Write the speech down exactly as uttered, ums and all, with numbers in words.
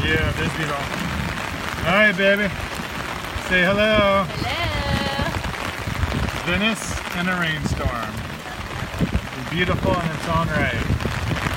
Yeah, Bisbee doll. All right, baby. Say hello. Hello. Venice in a rainstorm. It's beautiful in its own right.